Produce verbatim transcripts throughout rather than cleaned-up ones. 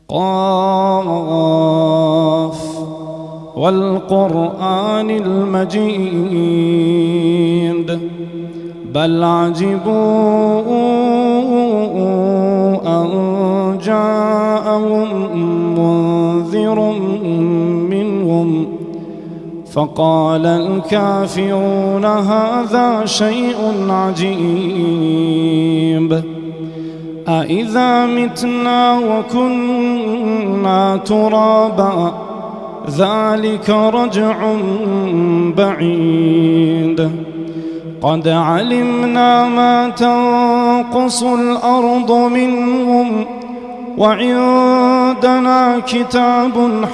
قاف والقرآن المجيد بل عجبوا أن جاءهم منذر منهم فقال الكافرون هذا شيء عجيب أإذا متنا وكنا ترابا ذلك رجع بعيد قد علمنا ما تنقص الأرض منهم وعندنا كتاب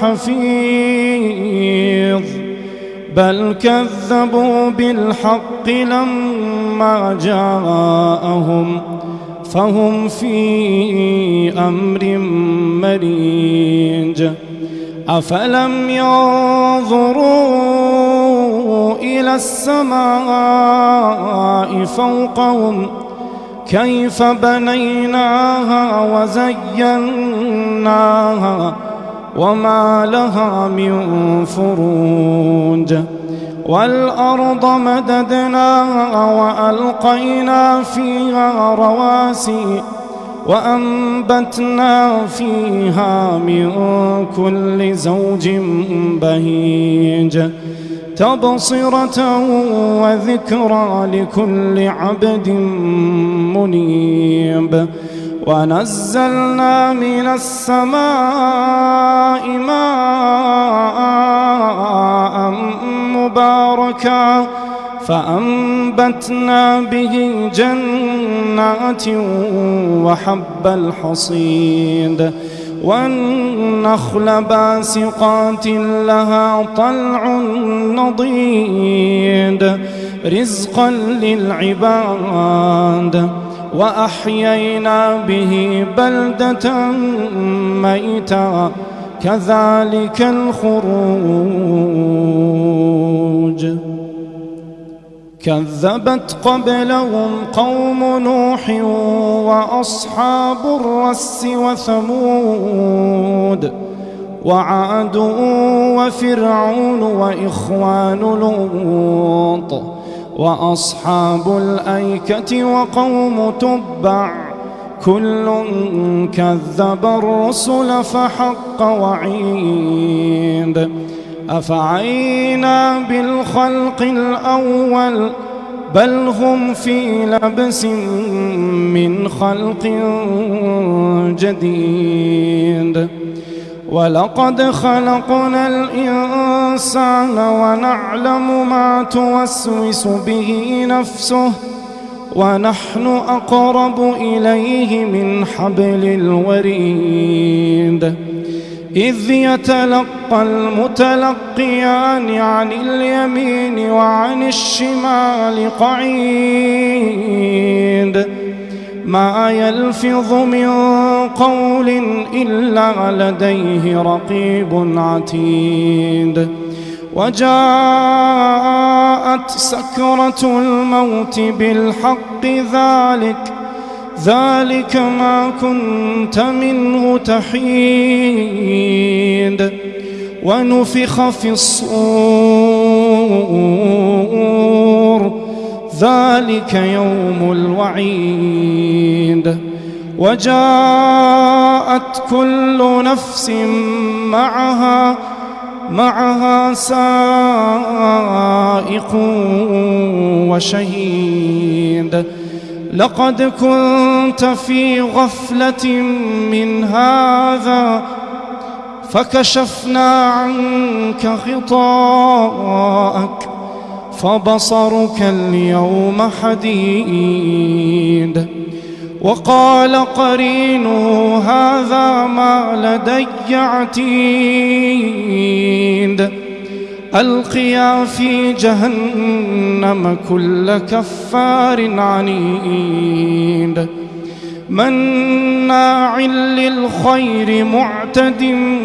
حفيظ بل كذبوا بالحق لما جاءهم فهم في أمر مريج أفلم ينظروا إلى السماء فوقهم كيف بنيناها وزيناها وما لها من فروج والأرض مددناها وألقينا فيها رواسي وأنبتنا فيها من كل زوج بهيج تبصرة وذكرى لكل عبد منيب ونزلنا من السماء ماء مباركا فأنبتنا به جنات وحب الحصيد والنخل باسقات لها طلع نضيد رزقا للعباد وأحيينا به بلدة ميتا كذلك الخروج كذبت قبلهم قوم نوح وأصحاب الرس وثمود وعاد وفرعون وإخوان لوط وأصحاب الأيكة وقوم تبع كل كذب الرسل فحق وعيد أفعينا بالخلق الأول بل هم في لبس من خلق جديد ولقد خلقنا الإنسان ونعلم ما توسوس به نفسه ونحن أقرب إليه من حبل الوريد إذ يتلقى المتلقيان عن اليمين وعن الشمال قعيد ما يلفظ من قول إلا لديه رقيب عتيد وجاءت سكرة الموت بالحق ذلك ذلك ما كنت منه تحيد ونفخ في الصور ذلك يوم الوعيد وجاءت كل نفس معها معها سائق وشهيد لقد كنت في غفلة من هذا فكشفنا عنك غطاءك فبصرك اليوم حديد وقال قرينه هذا ما لدي عتيد ألقيا في جهنم كل كفار عنيد مناع للخير معتد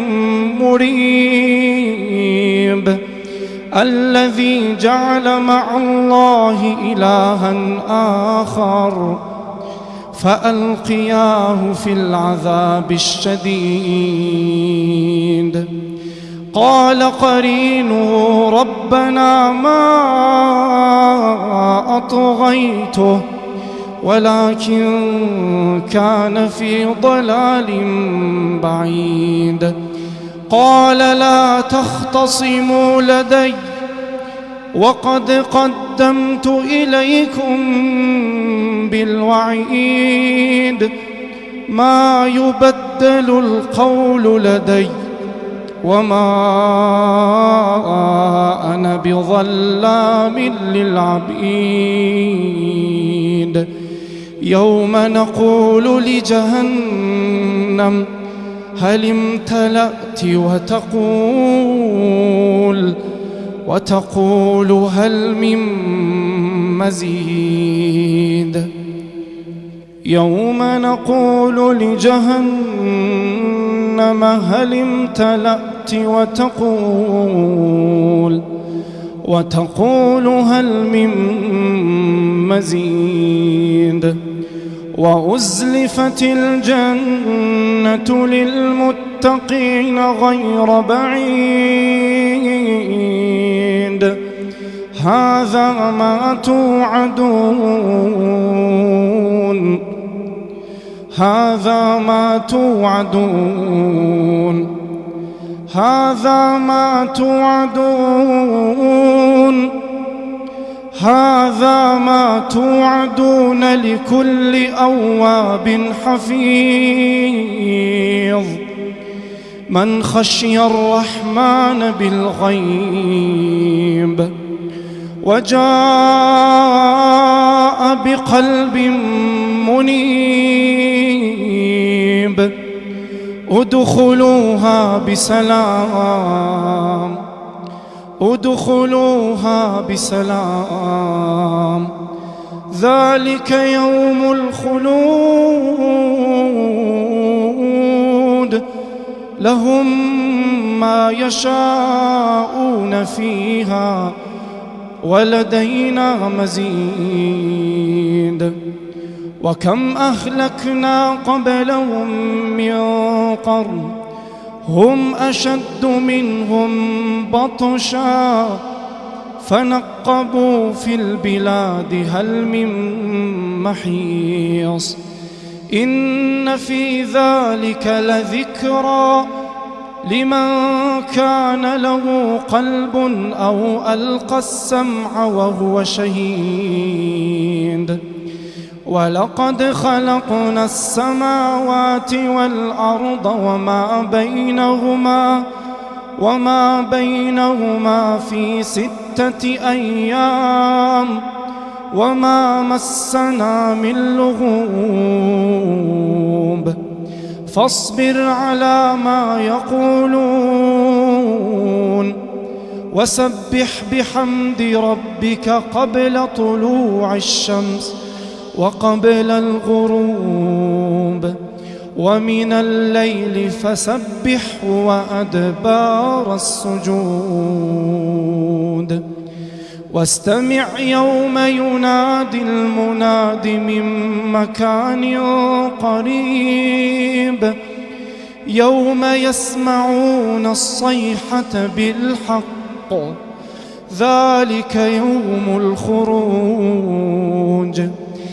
مريب الذي جعل مع الله إلها آخر فألقياه في العذاب الشديد. قال قرينه ربنا ما أطغيته ولكن كان في ضلال بعيد. قال لا تختصموا لدي وقد قدمت إليكم بالوعيد، ما يبدل القول لدي وما أنا بظلام للعبيد. يوم نقول لجهنم هل امتلأت وتقول وتقول هل من مزيد. يوم نقول لجهنم هل امتلأت وتقول وتقول هل من مزيد. وأزلفت الجنة للمتقين غير بعيد. هذا ما توعدون هذا ما توعدون هذا ما توعدون هذا ما توعدون لكل أواب حفيظ من خشي الرحمن بالغيب وجاء بقلب منيب. ادخلوها بسلام ادخلوها بسلام ذلك يوم الخلود لهم ما يشاءون فيها ولدينا مزيد. وكم أهلكنا قبلهم من قرن هم أشد منهم بطشا فنقبوا في البلاد هل من محيص. إن في ذلك لذكرى لمن كان له قلب أو ألقى السمع وهو شهيد. ولقد خلقنا السماوات والأرض وما بينهما وما بينهما في ستة أيام وما مسنا من لغوب. فاصبر على ما يقولون وسبح بحمد ربك قبل طلوع الشمس وقبل الغروب ومن الليل فسبحه وأدبار السجود. واستمع يوم ينادي المناد من مكان قريب يوم يسمعون الصيحة بالحق ذلك يوم الخروج.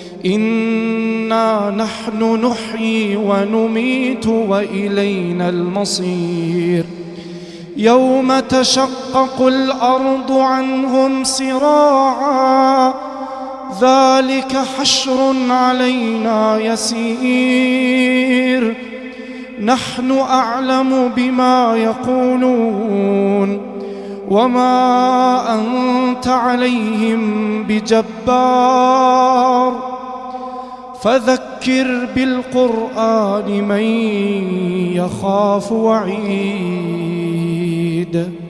إنا نحن نحيي ونميت وإلينا المصير. يوم تشقق الأرض عنهم سراعا ذلك حشر علينا يسير. نحن أعلم بما يقولون وما أنت عليهم بجبار. فذكر بالقرآن من يخاف وعيد.